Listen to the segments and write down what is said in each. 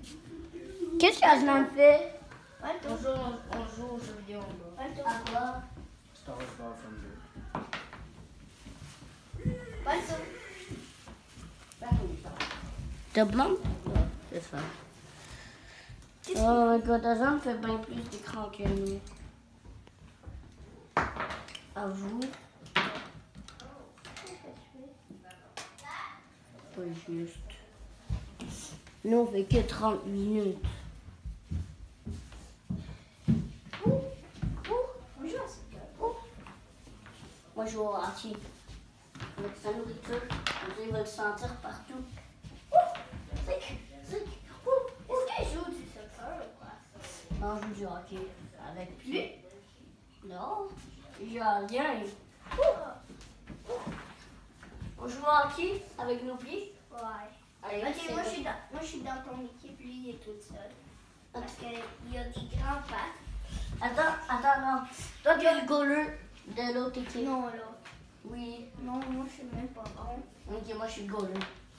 Qu'est-ce qu'Aslan fait? On joue aux jeux vidéo en bas. À quoi? Star Wars Battlefront 2. T'as blanc? Ouais, c'est ça. Oh my god, Aslan fait bien plus d'écran que nous. Avoue. Pas juste. Nous, on fait que 30 minutes. Moi, je joue au hockey. Avec sa nourriture, il va le sentir partout. Est-ce qu'il joue du soccer ou quoi? Non, je joue du hockey. Avec lui? Non. Il joue à rien. On joue au hockey avec nos pieds? Ouais. Allez, Ok, moi je suis dans ton équipe, lui il est tout seul. Parce qu'il a des grands pattes. Attends, non. Toi, tu es le goaler de l'autre équipe. Non, là. Oui. Non, moi je suis même pas bon. Ok, moi, je suis le goaler.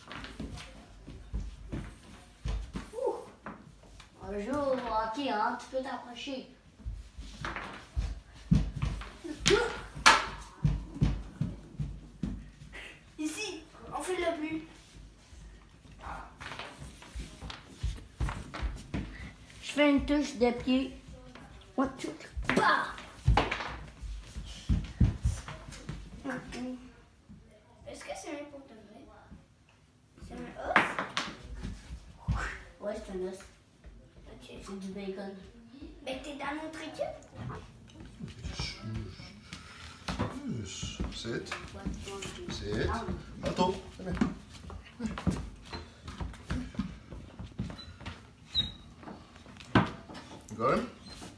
On joue au hockey, hein. Tu peux t'approcher. Ici, on fait le but. Je fais une touche de pied. One, two, bah! Est-ce que c'est même pour te vrai? C'est un os? Ouais, c'est un os. Ok. C'est du bacon. Mais t'es dans notre équipe? Sit. Sit. Otto, kom hier. You got him?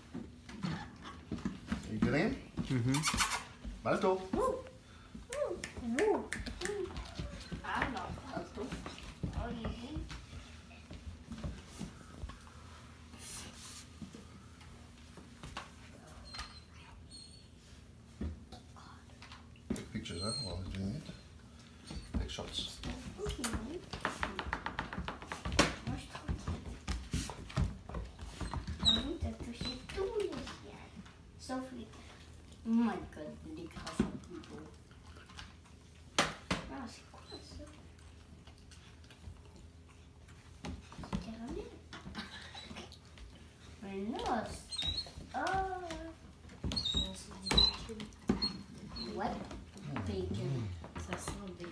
You getting him? Malto. Ah non. Oh, il est beau. Take pictures, huh, while we're doing it. Take shots. Moi je trouve. Maman t'as touché tous les chiens. Sauf les cats. Oh my god, les écrans sont plus beaux. Ah, c'est quoi ça? C'est caramel. Un os. Ah. Ouais. Bacon. Ça sent bacon.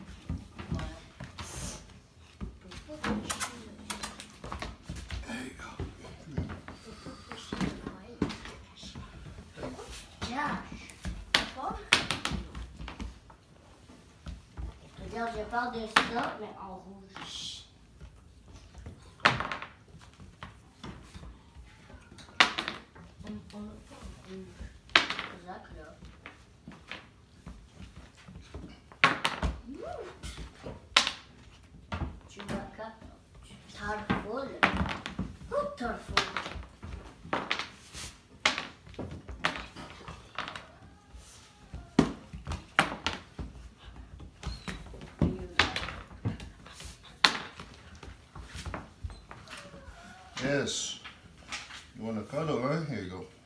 There you go. Regarde, je parle de ça, mais en rouge. Exact, là. Tu vois quoi? Tarful. Oh, tarful. Yes. You want a cuddle, huh? Here you go.